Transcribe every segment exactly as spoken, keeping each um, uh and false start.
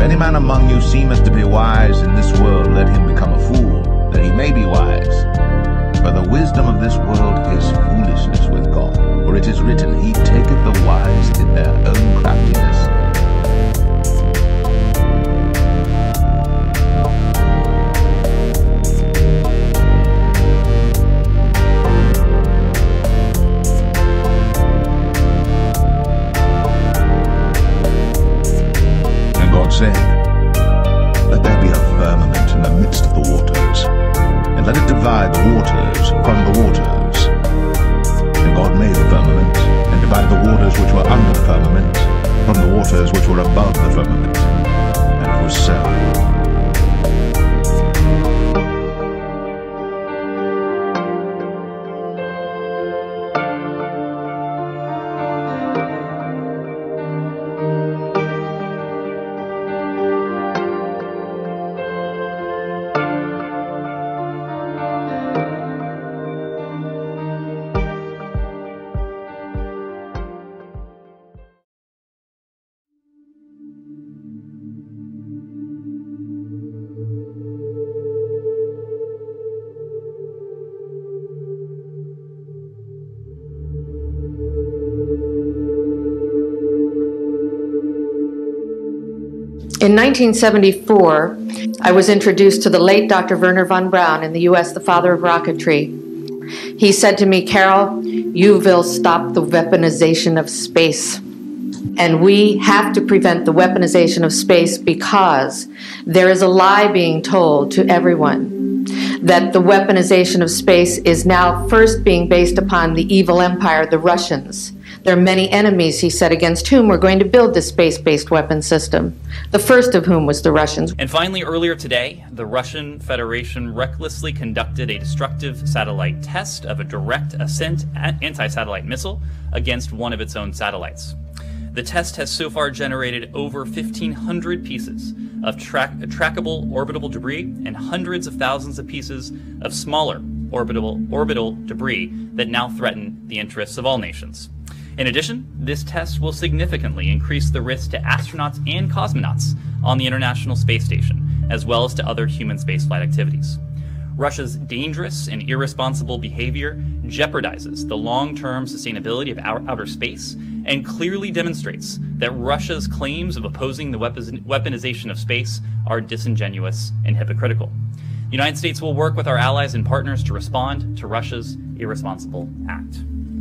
any man among you seemeth to be wise in this world, let him become a fool, that he may be wise. For the wisdom of this world is foolishness with God. For it is written, He taketh the wise in their own craftiness. And God said, Let there be a firmament in the midst of the waters, and let it divide the waters from the waters. And God made the firmament, and divided the waters which were under the firmament from the waters which were above the firmament. And it was so. In nineteen seventy-four, I was introduced to the late Doctor Wernher von Braun, in the U S the father of rocketry. He said to me, Carol, you will stop the weaponization of space. And we have to prevent the weaponization of space because there is a lie being told to everyone that the weaponization of space is now first being based upon the evil empire, the Russians. There are many enemies, he said, against whom we're going to build this space-based weapon system, the first of whom was the Russians. And finally, earlier today, the Russian Federation recklessly conducted a destructive satellite test of a direct ascent anti-satellite missile against one of its own satellites. The test has so far generated over fifteen hundred pieces of track trackable orbital debris and hundreds of thousands of pieces of smaller orbital, orbital debris that now threaten the interests of all nations. In addition, this test will significantly increase the risk to astronauts and cosmonauts on the International Space Station, as well as to other human spaceflight activities. Russia's dangerous and irresponsible behavior jeopardizes the long-term sustainability of our outer space and clearly demonstrates that Russia's claims of opposing the weaponization of space are disingenuous and hypocritical. The United States will work with our allies and partners to respond to Russia's irresponsible act.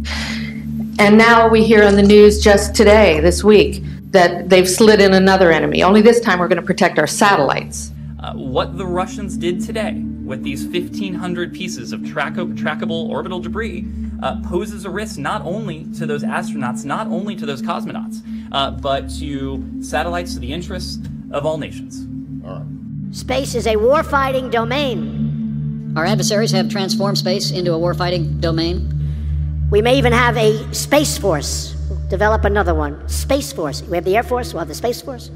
And now we hear on the news just today, this week, that they've slid in another enemy. Only this time we're going to protect our satellites. Uh, what the Russians did today with these fifteen hundred pieces of track trackable orbital debris uh, poses a risk not only to those astronauts, not only to those cosmonauts, uh, but to satellites, to the interests of all nations. All right. Space is a warfighting domain. Our adversaries have transformed space into a warfighting domain. We may even have a Space Force. We'll develop another one. Space Force. We have the Air Force, we'll have the Space Force.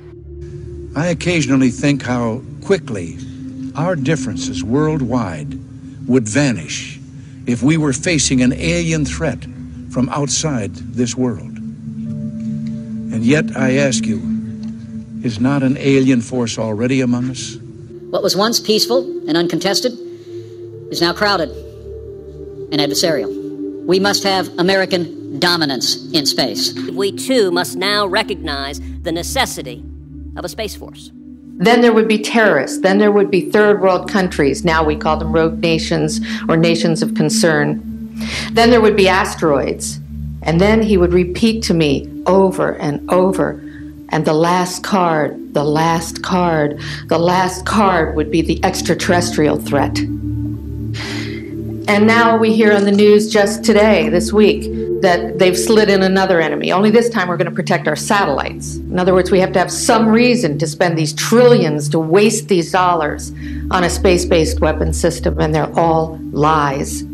I occasionally think how quickly our differences worldwide would vanish if we were facing an alien threat from outside this world. And yet, I ask you, is not an alien force already among us? What was once peaceful and uncontested is now crowded and adversarial. We must have American dominance in space. We too must now recognize the necessity of a Space Force. Then there would be terrorists. Then there would be third world countries. Now we call them rogue nations or nations of concern. Then there would be asteroids. And then he would repeat to me over and over. And the last card, the last card, the last card would be the extraterrestrial threat. And now we hear on the news just today, this week, that they've slid in another enemy. Only this time we're going to protect our satellites. In other words, we have to have some reason to spend these trillions, to waste these dollars on a space-based weapon system, and they're all lies.